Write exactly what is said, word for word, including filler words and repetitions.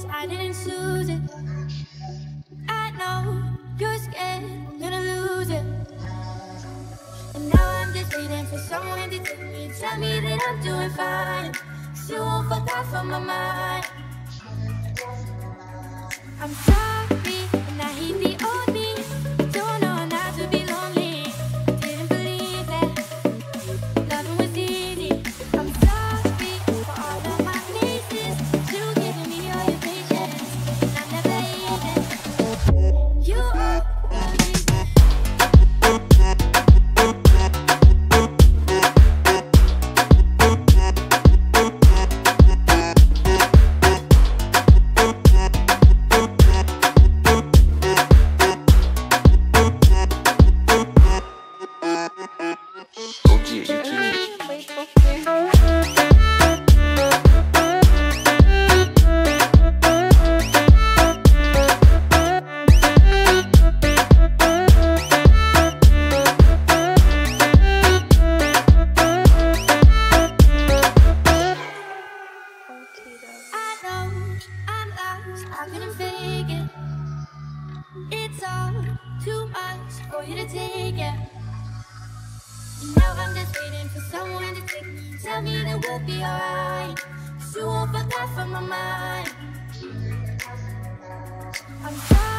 promise I didn't choose it. I know you're scared I'm gonna lose it. And now I'm just waiting for someone to take me, tell me that I'm doing fine. 'Cause you won't fuck off on my mind. I'm sorry, and I hate the old me. Don't know how to be lonely. Didn't believe that loving was easy. I'm sorry for all of my places. You giving me all your patience, and I'm never easy. You are I couldn't fake it. It's all too much for you to take it. And now I'm just waiting for someone to take me, tell me that we'll be alright. 'Cause you won't fuck off from my mind. I'm sorry.